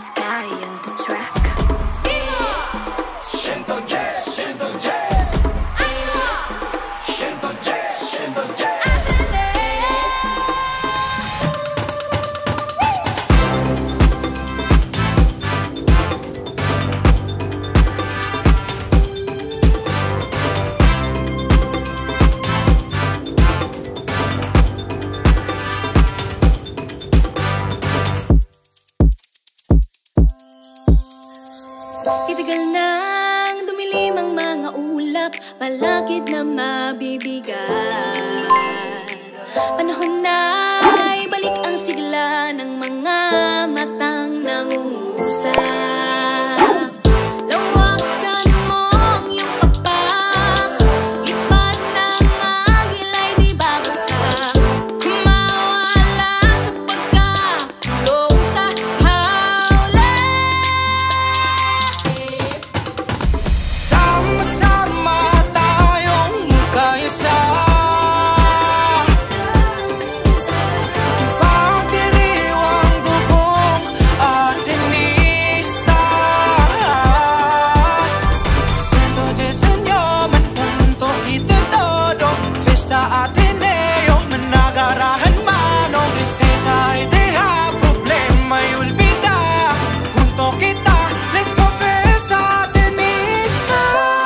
Sky on the track. Itagal nang dumilim ang mga ulap, palakid na mabibigat. Panahon na'y balik ang sigla ng mga matang nangungusap. Lawakan mong iyong papak, lipad ng agilay di babagsak. Kumawala sa pagkakulong sa hawla. Sama-sama tayong magkaisa, ipagdiriwang dugong atinista. Siento diseño man junto kita todo, Fiesta Ateneo, managarahan mano, tristeza y deja problema y olvida. Junto kita, let's go Fiesta Atenista.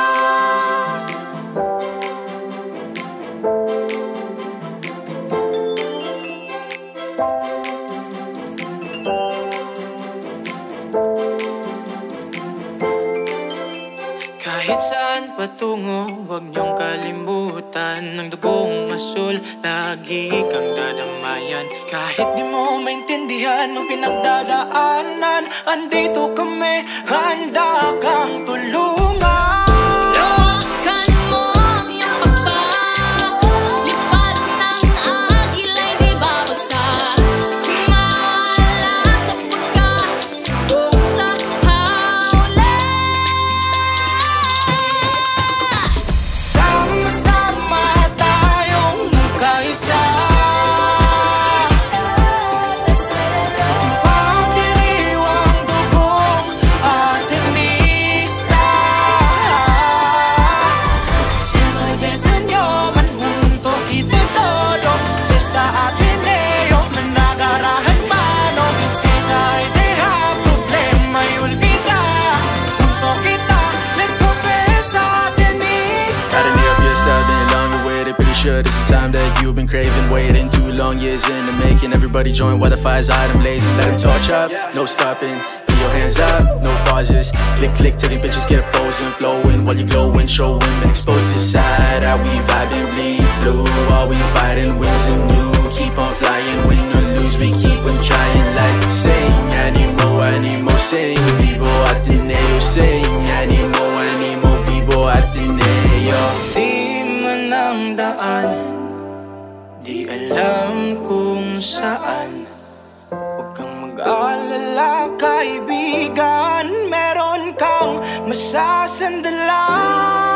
Kahit saan patungo, huwag niyong kalimutan ng dugong asul, lagi kang dadamayan. Kahit di mo maintindihan ang pinagdadaanan, andito kami, handa kang tulungan. Lawakan mo ang iyong papak, lipad ng agilay di babagsak. Kumawala sa pagkakulong sa hawla. Sama-sama tayong magkaisa, ipagdiriwang dugong atinista. Siento diseño man junto kita todo, Fiesta Ateneo, managarahan mano, tristeza y deja problema y olvida. Junto kita, let's go Fiesta Atenista. Had a near fiesta, been along the way. They pretty sure this is the time that you've been craving. Waiting too long, years in the making. Everybody join while the fire's hot and blazing. Let them torch up, no stopping. Put your hands up, no pauses. Click, click till the bitches get frozen. Flowing while you glowing, showing and expose this side. How we vibing, bleed blue. While we fighting, wins and new. Keep on flying, win or lose, we keep on trying. Like sing, animo, animo, sing. Vivo Ateneo, sing. Animo, animo, vivo Ateneo. Di man ang daan, di alam kung saan. Huwag kang mag-alala, kaibigan, meron kang masasandalan.